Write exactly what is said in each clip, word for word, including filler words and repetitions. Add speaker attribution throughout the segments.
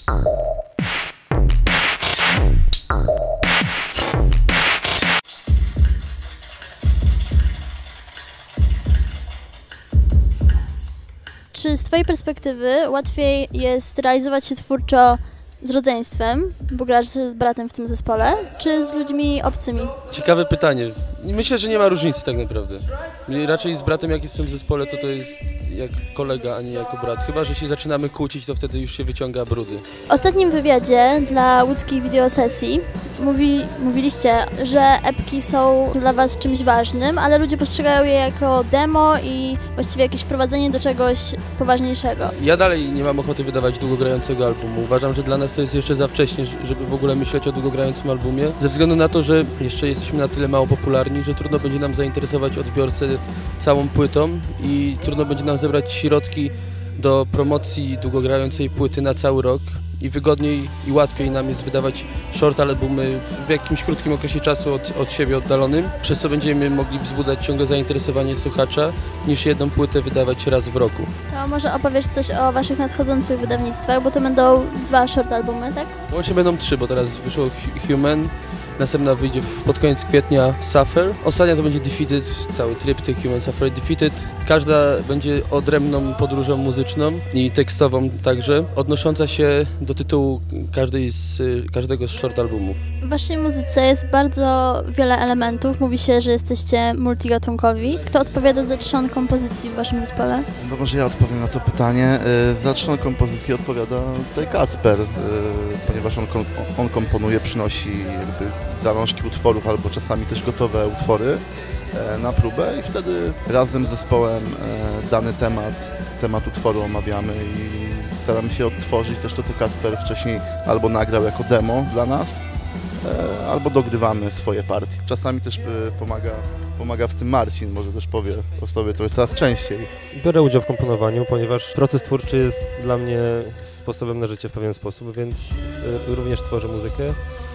Speaker 1: Czy z twojej perspektywy łatwiej jest realizować się twórczo z rodzeństwem, bo grasz z bratem w tym zespole, czy z ludźmi obcymi?
Speaker 2: Ciekawe pytanie. Myślę, że nie ma różnicy tak naprawdę. Raczej z bratem, jak jestem w zespole, to to jest jak kolega, a nie jako brat. Chyba że się zaczynamy kłócić, to wtedy już się wyciąga brudy.
Speaker 1: W ostatnim wywiadzie dla łódzkich wideosesji mówi, mówiliście, że epki są dla was czymś ważnym, ale ludzie postrzegają je jako demo i właściwie jakieś wprowadzenie do czegoś poważniejszego.
Speaker 2: Ja dalej nie mam ochoty wydawać długogrającego albumu. Uważam, że dla nas to jest jeszcze za wcześnie, żeby w ogóle myśleć o długogrającym albumie. Ze względu na to, że jeszcze jesteśmy na tyle mało popularni, że trudno będzie nam zainteresować odbiorcę całą płytą i trudno będzie nam zebrać środki do promocji długogrającej płyty na cały rok i wygodniej i łatwiej nam jest wydawać short albumy w jakimś krótkim okresie czasu od, od siebie oddalonym, przez co będziemy mogli wzbudzać ciągle zainteresowanie słuchacza, niż jedną płytę wydawać raz w roku.
Speaker 1: To może opowiesz coś o waszych nadchodzących wydawnictwach, bo to będą dwa short albumy, tak?
Speaker 2: Łącznie będą trzy, bo teraz wyszło Human, następna wyjdzie pod koniec kwietnia Suffer. Ostatnia to będzie Defeated, cały tryptyk Human, Suffer, Defeated. Każda będzie odrębną podróżą muzyczną i tekstową także, odnosząca się do tytułu każdej z, każdego z short albumów.
Speaker 1: W waszej muzyce jest bardzo wiele elementów. Mówi się, że jesteście multigatunkowi. Kto odpowiada za trzon kompozycji w waszym zespole?
Speaker 3: No może ja odpowiem na to pytanie. Za trzon kompozycji odpowiada tutaj Kacper, ponieważ on, on komponuje, przynosi jakby zalążki utworów albo czasami też gotowe utwory na próbę i wtedy razem z zespołem dany temat, temat utworu omawiamy i staramy się odtworzyć też to, co Kacper wcześniej albo nagrał jako demo dla nas, albo dogrywamy swoje partie. Czasami też pomaga, pomaga w tym Marcin, może też powie o sobie trochę coraz częściej.
Speaker 4: Biorę udział w komponowaniu, ponieważ proces twórczy jest dla mnie sposobem na życie w pewien sposób, więc również tworzę muzykę.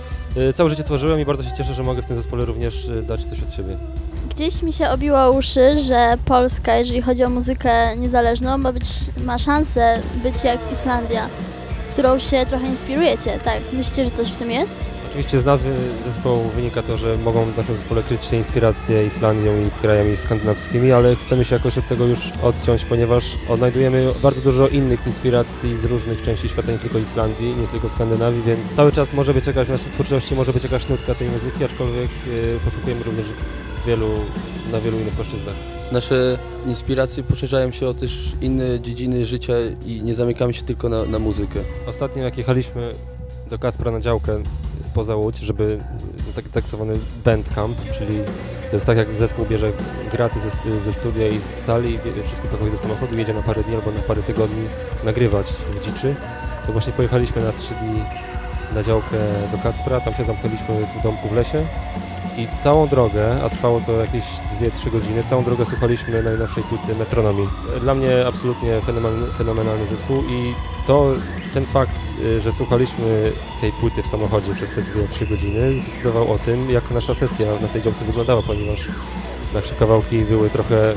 Speaker 4: Całe życie tworzyłem i bardzo się cieszę, że mogę w tym zespole również dać coś od siebie.
Speaker 1: Gdzieś mi się obiło uszy, że Polska, jeżeli chodzi o muzykę niezależną, ma, być, ma szansę być jak Islandia, w którą się trochę inspirujecie, tak? Myślicie, że coś w tym jest?
Speaker 4: Oczywiście z nazwy zespołu wynika to, że mogą w naszym zespole kryć się inspiracje Islandią i krajami skandynawskimi, ale chcemy się jakoś od tego już odciąć, ponieważ odnajdujemy bardzo dużo innych inspiracji z różnych części świata, nie tylko Islandii, nie tylko Skandynawii, więc cały czas może być jakaś w naszej twórczości, może być jakaś nutka tej muzyki, aczkolwiek yy, poszukujemy również wielu, na wielu innych płaszczyznach.
Speaker 2: Nasze inspiracje poszerzają się o też inne dziedziny życia i nie zamykamy się tylko na, na muzykę.
Speaker 4: Ostatnio jak jechaliśmy do Kacpra na działkę poza Łódź, żeby taki tak zwany bandcamp, czyli to jest tak jak zespół bierze graty ze, ze studia i z sali, wszystko pakuje do samochodu, jedzie na parę dni albo na parę tygodni nagrywać w dziczy. To właśnie pojechaliśmy na trzy dni na działkę do Kacpra, tam się zamknęliśmy w domku w lesie i całą drogę, a trwało to jakieś dwie trzy godziny, całą drogę słuchaliśmy najnowszej płyty Metronomii. Dla mnie absolutnie fenomenalny, fenomenalny zespół i to, ten fakt, że słuchaliśmy tej płyty w samochodzie przez te dwie trzy godziny zdecydował o tym, jak nasza sesja na tej działce wyglądała, ponieważ nasze kawałki były trochę,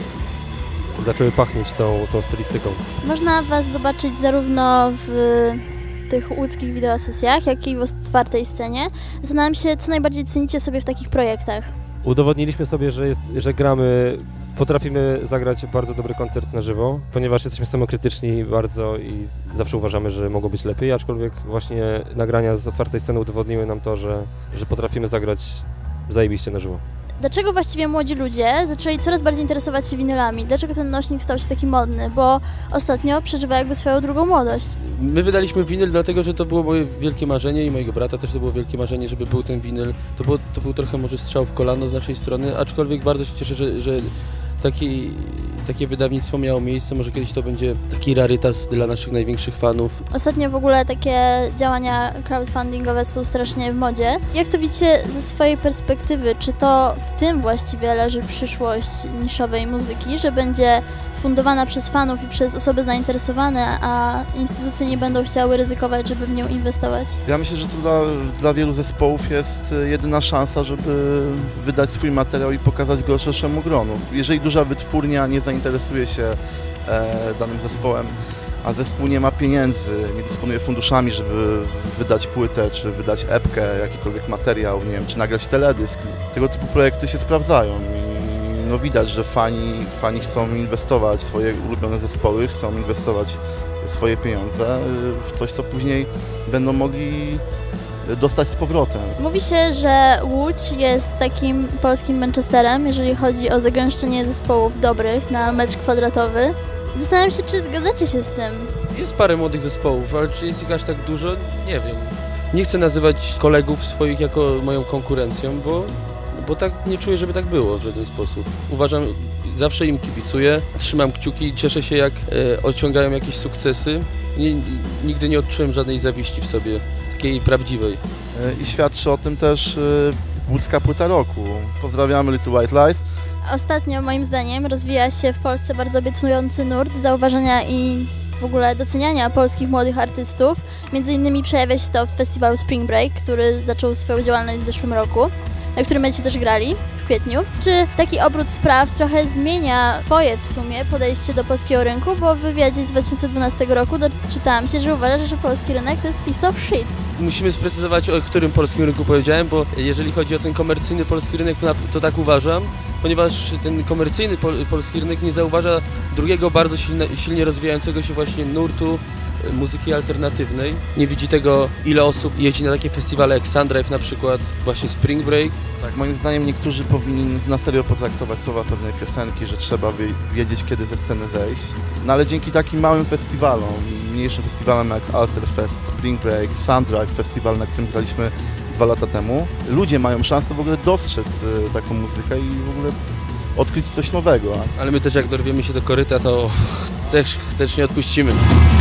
Speaker 4: zaczęły pachnieć tą, tą stylistyką.
Speaker 1: Można was zobaczyć zarówno w tych łódzkich wideosesjach, jak i w otwartej scenie. Zastanawiam się, co najbardziej cenicie sobie w takich projektach.
Speaker 4: Udowodniliśmy sobie, że, jest, że gramy, potrafimy zagrać bardzo dobry koncert na żywo, ponieważ jesteśmy samokrytyczni bardzo i zawsze uważamy, że mogło być lepiej, aczkolwiek właśnie nagrania z otwartej sceny udowodniły nam to, że, że potrafimy zagrać zajebiście na żywo.
Speaker 1: Dlaczego właściwie młodzi ludzie zaczęli coraz bardziej interesować się winylami? Dlaczego ten nośnik stał się taki modny? Bo ostatnio przeżywa jakby swoją drugą młodość.
Speaker 2: My wydaliśmy winyl dlatego, że to było moje wielkie marzenie i mojego brata też to było wielkie marzenie, żeby był ten winyl. To, było, to był trochę może strzał w kolano z naszej strony, aczkolwiek bardzo się cieszę, że, że taki, takie wydawnictwo miało miejsce. Może kiedyś to będzie taki rarytas dla naszych największych fanów.
Speaker 1: Ostatnio w ogóle takie działania crowdfundingowe są strasznie w modzie. Jak to widzicie ze swojej perspektywy? Czy to w tym właściwie leży przyszłość niszowej muzyki, że będzie fundowana przez fanów i przez osoby zainteresowane, a instytucje nie będą chciały ryzykować, żeby w nią inwestować?
Speaker 3: Ja myślę, że to dla, dla wielu zespołów jest jedyna szansa, żeby wydać swój materiał i pokazać go szerszemu gronu. Jeżeli duża wytwórnia nie zainteresuje się e, danym zespołem a zespół nie ma pieniędzy, nie dysponuje funduszami, żeby wydać płytę, czy wydać epkę, jakikolwiek materiał, nie wiem, czy nagrać teledysk. Tego typu projekty się sprawdzają i no widać, że fani, fani chcą inwestować w swoje ulubione zespoły, chcą inwestować swoje pieniądze w coś, co później będą mogli dostać z powrotem.
Speaker 1: Mówi się, że Łódź jest takim polskim Manchesterem, jeżeli chodzi o zagęszczenie zespołów dobrych na metr kwadratowy. Zastanawiam się, czy zgadzacie się z tym?
Speaker 2: Jest parę młodych zespołów, ale czy jest ich aż tak dużo? Nie wiem. Nie chcę nazywać kolegów swoich jako moją konkurencją, bo, bo tak nie czuję, żeby tak było w żaden sposób. Uważam, zawsze im kibicuję, trzymam kciuki i cieszę się, jak e, osiągają jakieś sukcesy. Nie, nigdy nie odczułem żadnej zawiści w sobie, takiej prawdziwej.
Speaker 3: I świadczy o tym też łódzka płyta roku. Pozdrawiamy Little White Lies.
Speaker 1: Ostatnio, moim zdaniem, rozwija się w Polsce bardzo obiecujący nurt zauważania i w ogóle doceniania polskich młodych artystów. Między innymi przejawia się to w festiwalu Spring Break, który zaczął swoją działalność w zeszłym roku, na którym będziecie też grali w kwietniu. Czy taki obrót spraw trochę zmienia twoje w sumie podejście do polskiego rynku? Bo w wywiadzie z dwa tysiące dwunastego roku doczytałam się, że uważasz, że polski rynek to jest piece of shit.
Speaker 2: Musimy sprecyzować, o którym polskim rynku powiedziałem, bo jeżeli chodzi o ten komercyjny polski rynek, to, na, to tak uważam, ponieważ ten komercyjny pol, polski rynek nie zauważa drugiego bardzo silne, silnie rozwijającego się właśnie nurtu muzyki alternatywnej. Nie widzi tego, ile osób jeździ na takie festiwale jak Sundrive na przykład, właśnie Spring Break.
Speaker 3: Tak, moim zdaniem niektórzy powinni na serio potraktować słowa pewnej piosenki, że trzeba wiedzieć, kiedy ze sceny zejść. No ale dzięki takim małym festiwalom, mniejszym festiwalom jak Alterfest, Spring Break, Sundrive, festiwal, na którym graliśmy dwa lata temu, ludzie mają szansę w ogóle dostrzec y, taką muzykę i w ogóle odkryć coś nowego.
Speaker 2: Ale my też jak dorwiemy się do koryta, to też, też nie odpuścimy.